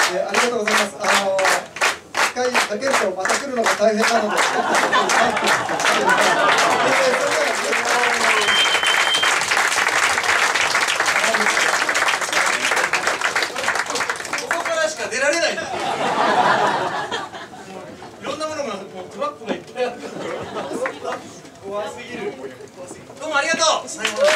ありがとうございます。一回かけるとまた来るのが大変なので。 ここからしか出られない。いろんなものがトラップがいっぱいあるから。怖すぎる。どうもありがとう。最後まで。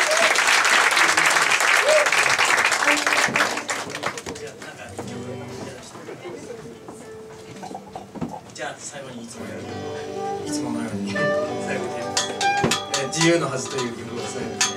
じゃあ最後にいつものように最後に自由のはずという曲を最後に。